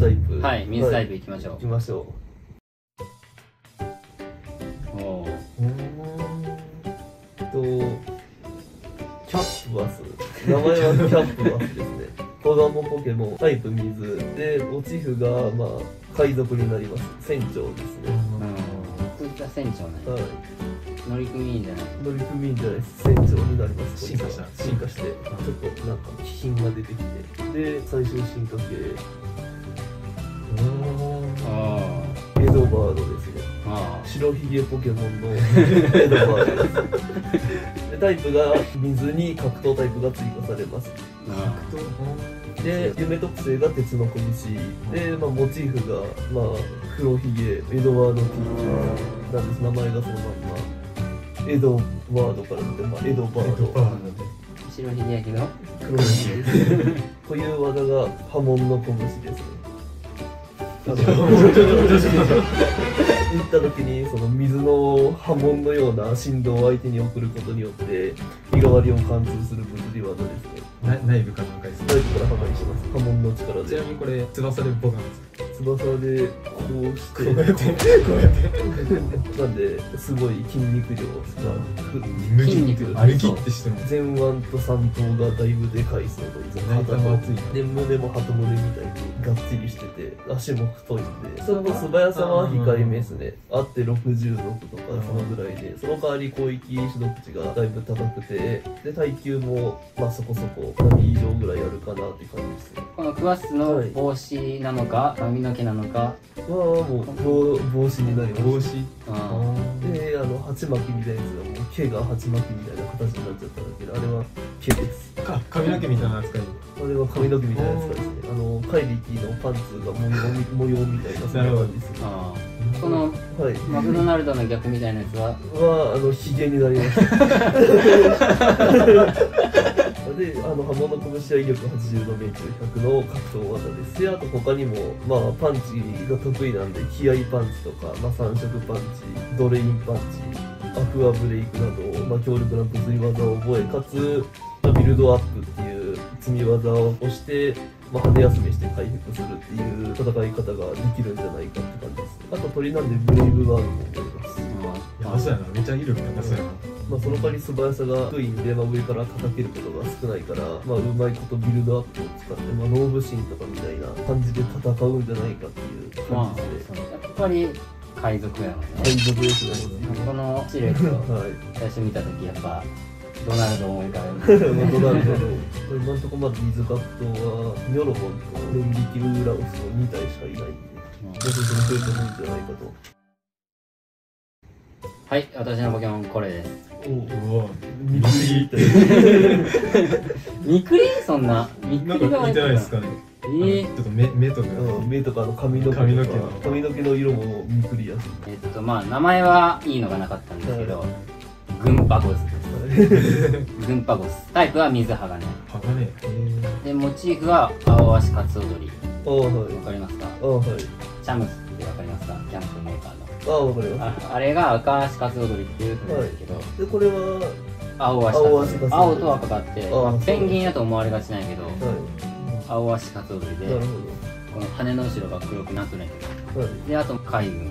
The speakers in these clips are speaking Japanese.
タイプ。 はい、水タイプいきましょう。 行きましょおお。 キャップバス。名前はキャップバスですね。子供ポケモン、タイプ水。で、モチーフが、まあ、海賊になります。船長ですね。 そういった船長ね。 はい。 乗組員じゃない。 乗組員じゃないです。船長になります。 進化して、 ちょっとなんか気品が出てきて。で、最終進化系。エドバードですね。白ひげポケモンのエドバードです。でタイプが水に格闘タイプが追加されます。で、夢特性が鉄の拳で、まあ、モチーフが、まあ、黒ひげエドワード・ティーなんです。名前がそのまんまエドワードから出て、まあ、エドバード白ひげやけど黒ひげですという技が波紋の拳ですね。打った時にその水の波紋のような振動を相手に送ることによって身代わりを貫通する物理技ですね。 内部から破壊する。 内部から破壊します。波紋の力で。 ちなみにこれ翼でボタンですか？ 翼でこうしてこうやってなんですごい筋肉量が筋肉歩きってしても前腕と三頭がだいぶでかいそうで、 内臓も厚いで胸も鳩胸みたいにがっちりしてて足も太いんで、その素早さは控えめですね。あって60度とかそのぐらいで、その代わり攻撃手動口がだいぶ高くて、で耐久もまあそこそこ波以上ぐらいあるかなって感じですね。 このクワッスの帽子なのか髪の毛なのかはもう帽子になります。 帽子で、鉢巻きみたいなやつがもう毛が鉢巻きみたいな形になっちゃっただけで、あれは毛です。 髪の毛みたいな扱い。 あれは髪の毛みたいなやつですね。怪力のパンツが模様みたいなそんな感じですね。 このはい。 マクドナルドの逆みたいなやつはヒゲになります。で、刃物拳は威力80の命中100の格闘技です。で、あと他にも、まあ、パンチが得意なんで、気合パンチとか、まあ、三色パンチ、ドレインパンチ、アクアブレイクなど、まあ、強力な物理技を覚え、かつ、まあ、ビルドアップっていう積み技を押して、まあ、羽休めして回復するっていう戦い方ができるんじゃないかって感じです。あと鳥なんでブレイブガードも覚えます。 やばそうやな、めっちゃ威力高そうやな。 まあその代わり素早さが低いんで、まあ、上から叩けることが少ないから、まあ、うまいことビルドアップを使って、まあ、ノーブシンとかみたいな感じで戦うんじゃないかっていう感じで、 やっぱり海賊やもんね。 海賊ですね。 このシルエットはい最初見た時やっぱドナルド思い浮かべる。 ドナルドの今のところまだ水格闘はニョロボンと電撃ルーラウスの2体しかいないんで、どうせそれ増えてもいいんじゃないかと。 はい、私のポケモンこれです。 うわ、 ミクリってミクリそんなミクなんリがか似てないですかね。ちょっと目とか。 目とか髪の毛の色もミクリやし、 まあ名前はいいのがなかったんですけど、グンパゴスです。グンパゴス。タイプは水鋼。 鋼。 で、モチーフは青足カツオドリ。わはいかりますか？ はいチャムスってわかりますか？キャンプメーカーの。 わかります。 あれが赤足カツオドリっていうんですけど、 でこれは青足カツオドリ。青と赤があって、ペンギンやと思われがちなんやけど、青足カツオドリで、この羽の後ろが黒くなってないけど、で、あと海軍。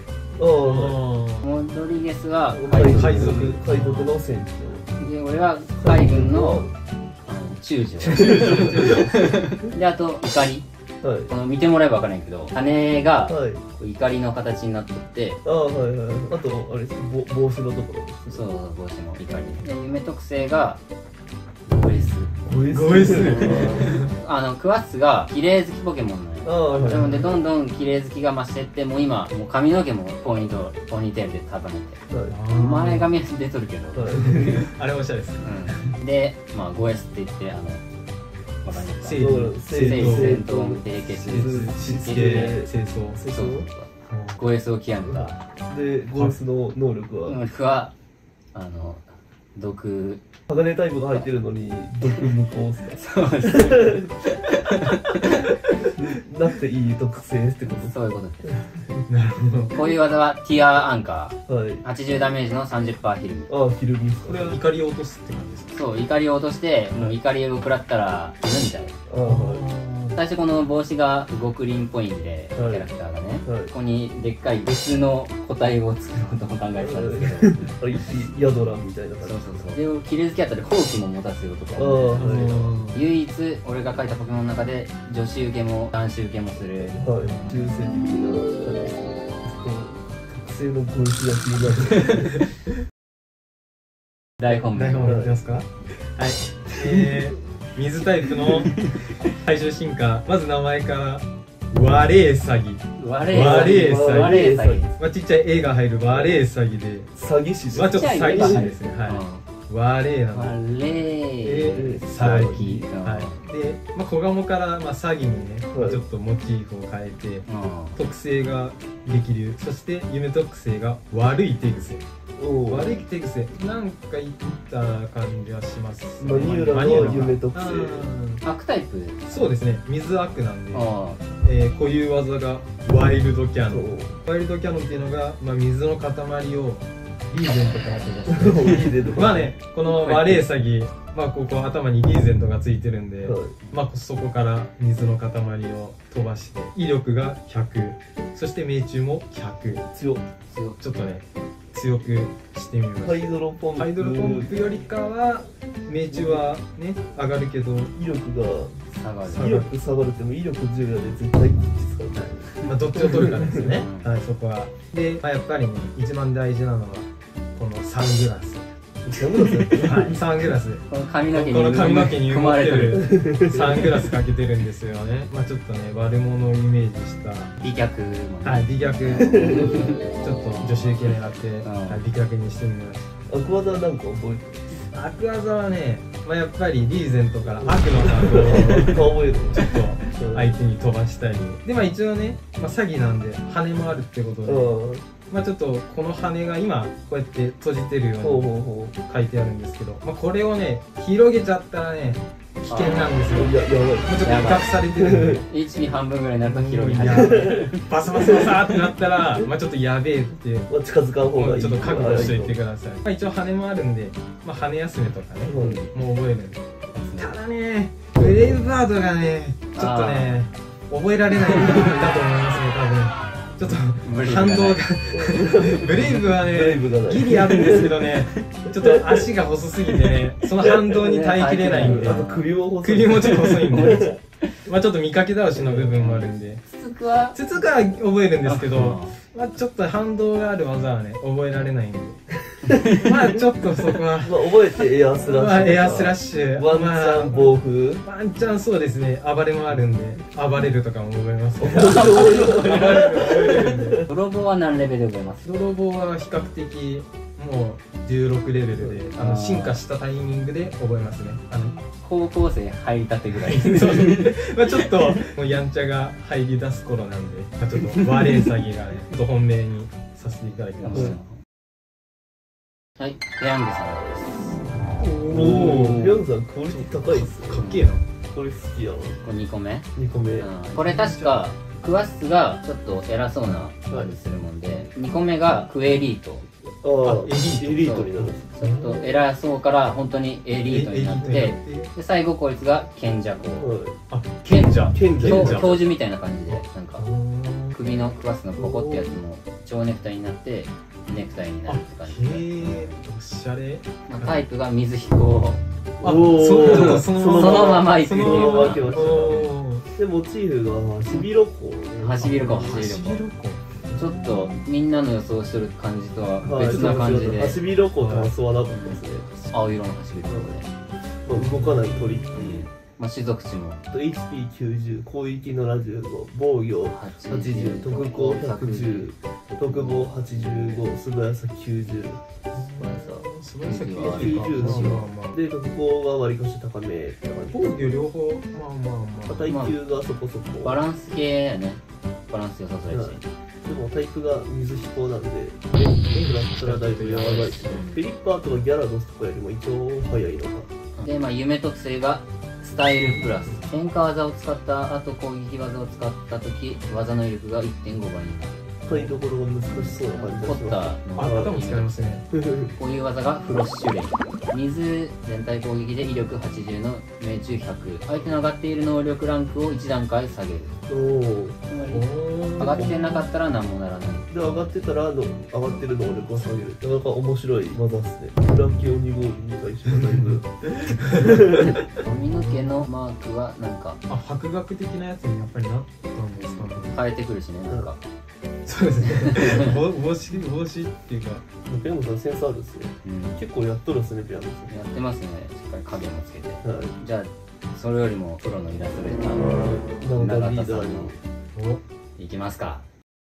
モドリゲスは海賊の船長で、俺は海軍の中将で、あと怒り。この見てもらえば分からんけど、羽が怒りの形になっとって、 あとあれです、帽子のところです。 そう、帽子も怒りで、夢特性がゴエス。クワッスが綺麗好きポケモンなんよ。なのでどんどん綺麗好きが増してって、もう今もう髪の毛もポニーテールで束ねて、前髪は出とるけど、 あれおしゃれです。 で、まあゴエスって言って、わかりますか？ 戦闘低血しつけ清掃。 そう。ゴエスを極めた。 で、ゴエスの能力は毒。 鋼タイプが入ってるのに毒無効っすか？ そうです。 なくていい特性ってこと？ そういうことです。 なるほど。 こういう技はティアアンカー。 はい。 80ダメージの 30% ヒルム。 ヒルム。 これは怒りを落とすって感じですか？ そう、怒りを落として、もう怒りを食らったら死ぬみたいな。 最初この帽子が動くリンっぽいんで、キャラクターがね、ここにでっかい別の個体を作ろうとも考えてたんですけど、 ヤドランみたいな感じ。 で綺麗好きやったらホウキも持たせようとか、唯一俺が描いたポケモンの中で女子受けも男子受けもする、 重戦的な特性のゴイスが気になる。 大本命いきますか。はい、水タイプの最終進化、まず名前からワレーサギ。ワレーサギ。まあちっちゃい絵が入るワレーサギで、 詐欺師。 まあちょっと詐欺師ですね。はい。ワレーなの。 ワレーサギ。はい。で、まあ小鴨からまあサギにね、ちょっとモチーフを変えて、特性が激流、そして夢特性が悪い手癖。悪い手癖なんか言った感じはします。 マニューラの夢特性。 悪タイプ。 そうですね、水悪なんで、固有技がワイルドキャノン。ワイルドキャノンっていうのが、まあ、水の塊をリーゼントから飛ばす。まあね、このワレーサギ、まあここ頭にリーゼントがついてるんで、まあそこから水の塊を飛ばして、威力が100、そして命中も100。 強っ。 ちょっとね強くしてみました。 ハイドロポンプよりかは命中はね上がるけど威力下がるっても威力10やで絶対こっち使うからね。 まあどっちを取るかですよね。はい、そこは。で、まあ、やっぱりね一番大事なのはこのサングラス。はい、サングラス。 この髪の毛に埋まってるサングラスかけてるんですよね。まあちょっとね悪者をイメージした美脚もね。 はい、美脚ちょっと女子受け狙って美脚にしてみました。 アク技なんか覚えてる？ アク技はね、まあ、やっぱりリーゼントから悪のハートをちょっと相手に飛ばしたりで、まあ一応ね、まあ、詐欺なんで羽もあるってことで、まあちょっとこの羽が今こうやって閉じてるように書いてあるんですけど、まあ、これをね広げちゃったらね危険なんですよ。もうちょっと威嚇されてるんで HP 半分ぐらいになると広げ始める。 バサバサバサってなったらまあちょっとやべえって近づかん方がいい。 ちょっと覚悟しておいてください。まあ一応羽もあるんで、まあ羽休めとかね、もう覚えるんで。ただねブレイブバードがねちょっとね覚えられないんだと思いますね、多分。ちょっと反動がブレイブはねギリあるんですけどね、ちょっと足が細すぎてねその反動に耐えきれないんで、 あと首もちょっと細いんでまあちょっと見かけ倒しの部分もあるんで、 つつくは覚えるんですけど、まあちょっと反動がある技はね覚えられないんでまあちょっとそこは覚えてエアスラッシュ、 エアスラッシュ、 ワンチャン暴風、 ワンチャンそうですね、暴れもあるんで暴れるとかも覚えますけど泥棒は何レベルで覚えます？ 泥棒は比較的もう16レベルで進化したタイミングで覚えますね。 高校生入りたてぐらいまあちょっともうやんちゃが入り出す頃なんで、まあ、ちょっとワレーサギがねちょっと本命にさせていただきました。 はい、ペヤングさんです。 おお、ペヤングさんクオリティ高いっすね。 かっけえな。 これ好きやわ。 これ2個目 2個目、 これ確かクワッスがちょっと偉そうな感じするもんで、2個目がクエリート。 エリートになる。 ちょっと偉そうから本当にエリートになって、で最後こいつが賢者公。 あ、賢者教授みたいな感じで、なんか首のクワッスのポコってやつも蝶ネクタイになってネクタイになるって感じで、 へえ、おしゃれ。 タイプが水彦。 そのままいくっていうか。 でモチーフがハシビロコウ。 ハシビロコウ。ちょっとみんなの予想してる感じとは別な感じで、 ハシビロコウと遊ばなかったですね。 青色のハシビロコウで、 動かない鳥っていう、 まあ種族値も HP90、攻撃の75、防御80、特攻110、特防85、素早さ90、 素早さ 90で、特攻が割りかし高めって感じ。 防御両方耐久がそこそこバランス系やね。バランス良さそうやし、 でもタイプが水飛行なんで、フラットらだいぶやばいですね。フェリッパーとかギャラドスとかよりも一応早いのか。 で、まあ夢特性がスタイルプラス。変化技を使った後攻撃技を使った時、技の威力が 1.5 倍になる。 使いどころが難しそうな感じがします。 頭使いますね。 こういう技がフロッシュレイ。水全体攻撃で威力80の命中100。相手の上がっている能力ランクを1段階下げる。つまり上がってなかったら何もならない。 で上がってたら上がってる能力を下げる。なかなか面白い技っすね。ブラキオ2号に対してはだいぶ髪の毛のマークはなんか博学的なやつにやっぱりなったんですかね。 変えてくるしね、なんか。 そうですね。帽子っていうか。 ペヤングさんセンスあるっすね。結構やっとるっすね、ペヤングさん。 やってますね。しっかり影もつけて。じゃあそれよりもプロのイラストレーターの永田さんのいきますか。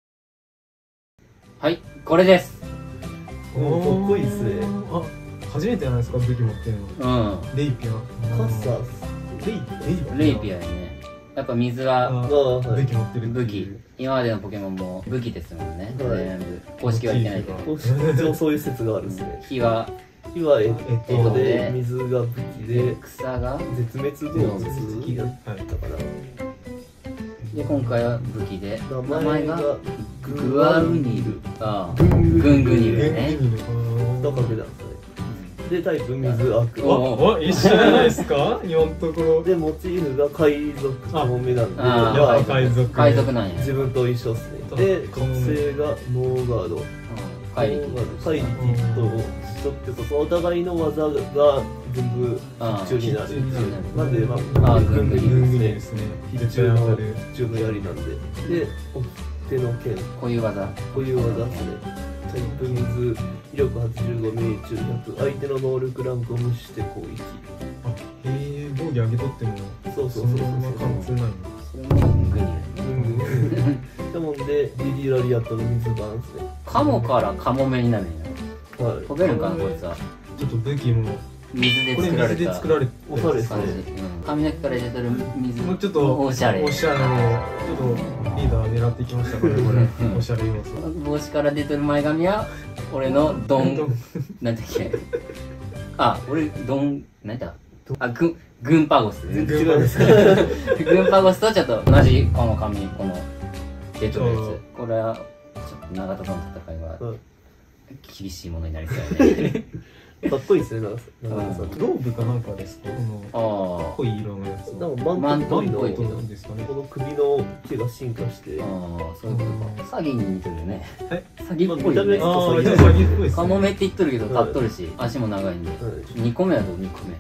はい、これです。 かっこいいっすね。 あ、初めてじゃないですか、武器持ってるの。レイピア。 カッサーレイピアやね。やっぱ水は武器持ってる。 武器。今までのポケモンも武器ですもんね。全部公式は言ってないけど。 公式上そういう説があるんですね。 火はで、水が武器で、 草が絶滅動物だったかな。 で今回は武器で名前がグアルニル。グングニルね。 だからなんですね。でタイプ水アク。 お、一緒じゃないですか。今のところでモチーフが海賊カモメなんで、 海賊なんや。 自分と一緒っすね。で特性がノーガード、怪力怪力と一緒ってこと、お互いの技が全部必中になる。なんでグングニですね。必中の槍なんで。で手の剣、 こういう技ですね。タイプ水、威力85、命中100、相手の能力ランクを無視して攻撃。 防御上げとってもそう貫通ないの。 それもグングニル。 だもんでリリラリアットの水バーンですね。 カモからカモメになるんや。飛べるんかなこいつは。 ちょっと武器も水で作られたおしゃれですね。 髪の毛から出てる水もうちょっとおしゃれ。 ちょっとリーダー狙っていきましたからね、これおしゃれ要素。 帽子から出てる前髪は俺のドンなんだっけ。俺ドンなんだ。グンパゴス。 全然違うんですか。 グンパゴスとちょっと同じこの髪、この出てるやつ。これはちょっと長田との戦いは厳しいものになりそうやね。 かっこいいですね、長田さん。 ローブかなんかですか。濃い色のやつ。 マントっぽいのですかね。 この首の毛が進化して。 そういうことか。サギに似てるよね。サギっぽい。 サギっぽい。 カモメって言っとるけど、立っとるし、足も長いんで。2個目はどう？2個目。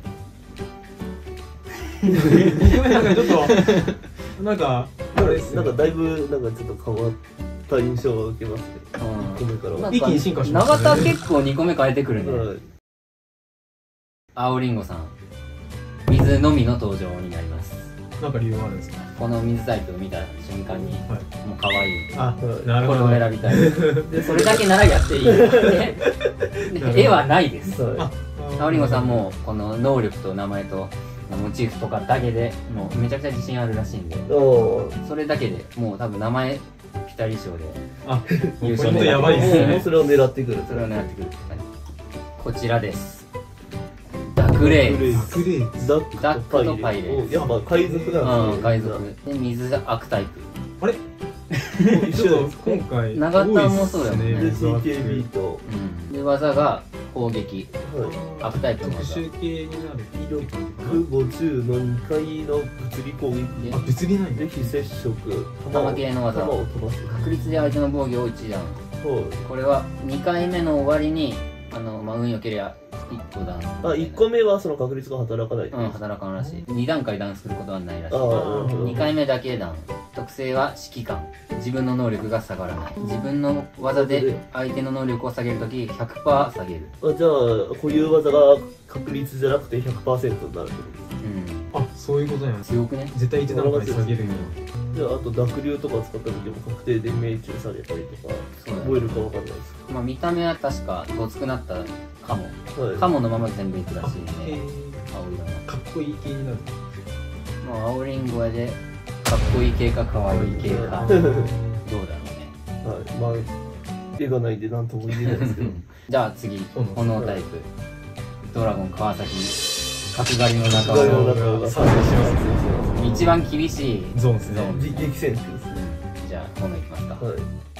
2個目なんかちょっとなんかだいぶなんかちょっと変わった印象を受けますね。2個目からは。 一気に進化しましたね。 永田結構2個目変えてくるね。青りんごさん、水のみの登場になります。 なんか理由はあるんですか。 この水タイプを見た瞬間に、もう可愛い。これなるほど。 を選びたい。でそれだけならやっていい。絵はないです。青りんごさんもこの能力と名前とモチーフとかだけでもうめちゃくちゃ自信あるらしいんで、それだけでもう多分名前ピタリ賞で優勝でやばいですね。 それを狙ってくる。 こちらです。ダクレイ。 ダックとパイレーツ。やっぱ海賊なんですね。 海賊で水アクタイプ。 あれ一緒今回長田もそうやもんね。 で CKB とで技が攻撃、アクタイプの技。 特殊系になる。 威力50の2回の物理攻撃。 物理ない。 で非接触。 弾系の技。確率で相手の防御を1段。これは2回目の終わりに運良けりゃ1個ダウン。 1個目はその確率が働かない。 働かんらしい。2段階ダウンすることはないらしい。2回目だけダウン。特性は指揮官。自分の能力が下がらない。自分の技で相手の能力を下げるとき 100% 下げる。 じゃあ固有技が確率じゃなくて 100% になるってことです。 そういうことやん。 強くね。 絶対1段階下げるんや。 じゃああと濁流とか使った時も確定で命中されたりとか覚えるかわかんないです。 見た目は確かごつくなったカモ。カモのまま全部いくらしいね。青色の。 かっこいい系になる。 青りんごやでかっこいい系かかわいい系かどうだろうね。 絵がないんで何とも言えないですけど。 じゃあ次炎タイプドラゴン川崎角刈りの中を参戦します。 一番厳しいゾーンですね。 激戦区ですね。 じゃあ炎いきますか。